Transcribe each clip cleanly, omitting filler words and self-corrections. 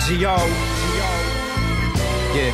G.O. Yeah.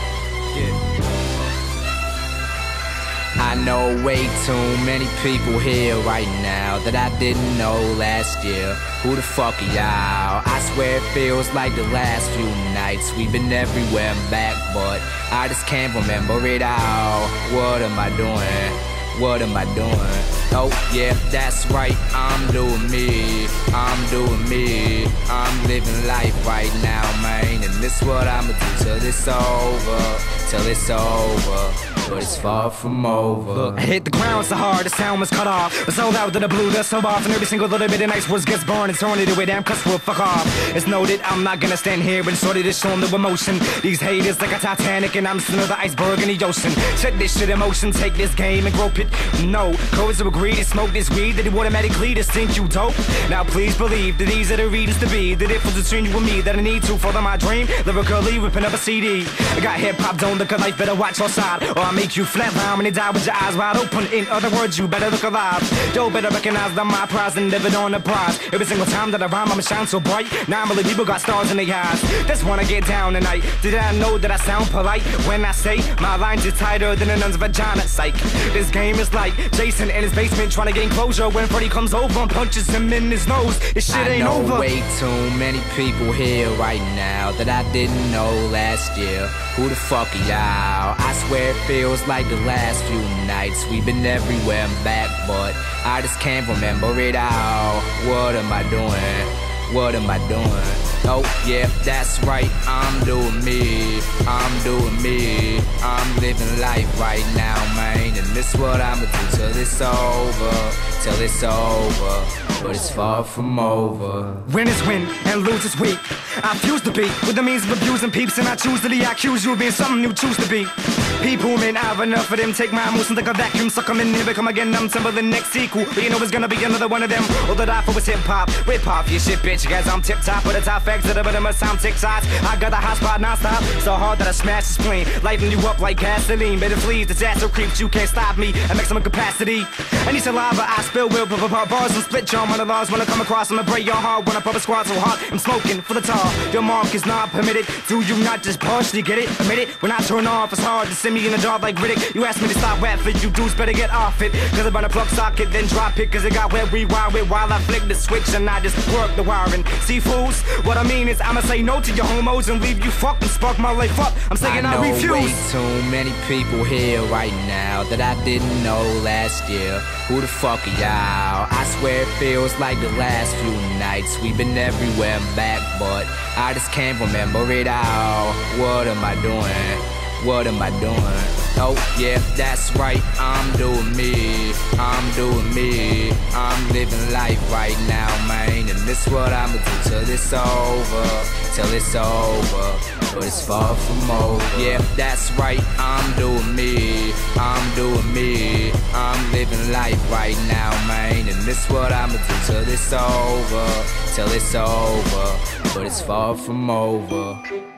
I know way too many people here right now that I didn't know last year. Who the fuck are y'all? I swear it feels like the last few nights we've been everywhere and back, but I just can't remember it all. What am I doing? What am I doing? Oh yeah, that's right, I'm doing me. I'm doing me. I'm living life right now, man. And this what I'ma do till it's over. Till it's over. But it's far from over. Look, I hit the ground so hard the sound was cut off. But so loud that the blue dust so often every single little bit of nice words gets burned and torn into a damn cuss word. Fuck off. It's noted, I'm not gonna stand here and sort of just show them the emotion. These haters like a Titanic and I'm just another iceberg in the ocean. Check this shit in motion, take this game and grope it. No, codes to agree to smoke this weed that it automatically just think you dope. Now please believe that these are the readers to be. The difference between you and me that I need to follow my dream. Lyrically ripping up a CD. I got hip-hop, don't look alike, better watch your side or I'll make you flatline when you die with your eyes wide open. In other words, you better look alive. Yo, better recognize that my prize and live it on the prize. Every single time that I rhyme, I'ma shine so bright. 9 million people got stars in their eyes. Just wanna get down tonight. Did I know that I sound polite when I say my lines is tighter than a nun's vagina? Psych. This game is like Jason in his basement trying to gain closure when Freddy comes over and punches him in his nose. This shit ain't over. I know way too many people here right now that I didn't know last year. Who the fuck are y'all? I swear it feels like the last few nights we've been everywhere and back, but I just can't remember it all. What am I doing? What am I doing? Oh yeah, that's right, I'm doing me. I'm doing me. I'm living life right now, man. And this what I'ma do till it's over. Till it's over. But it's far from over. Win is win and lose is weak. I fuse the beat with the means of abusing peeps, and I choose to accuse you of being something you choose to be. People may not have enough of them. Take my emotions like a vacuum, suck them in here, become again numb. Timber the next sequel, but you know it's gonna be another one of them. All that I for was hip hop. Rip off your shit, bitch, guys. I'm tip top, but the top facts that are better must sound tick tops. I got the hot spot non-stop, so hard that I smash the spleen, lighting you up like gasoline. Better flee, disaster creeps, you can't stop me at maximum capacity. I need saliva, I spill will, bars and split jaw monologues when I come across. I'ma break your heart when I pop a squad so hard. I'm smoking for the tar. Your mark is not permitted. Do you not just partially get it? Admit it. When I turn off, it's hard to send me in the dark like Riddick. You asked me to stop rap for you dudes, better get off it. Cause I'm gonna plug socket, then drop it. Cause it got where rewind it while I flick the switch and I just work the wiring. See fools, what I mean is I'ma say no to your homos and leave you fucked and spark my life up. I'm saying I refuse. I know way too many people here right now that I didn't know last year. Who the fuck are y'all? I swear it feels like the last few nights we've been everywhere and back, but I just can't remember it all. What am I doing? What am I doing? Oh yeah, that's right, I'm doing me. I'm doing me. I'm living life right now, man. And this what I'ma do till it's over. Till it's over. But it's far from over. Yeah, that's right, I'm doing me. I'm doing me. I'm living life right now, man. And this what I'ma do till it's over. Till it's over. But it's far from over.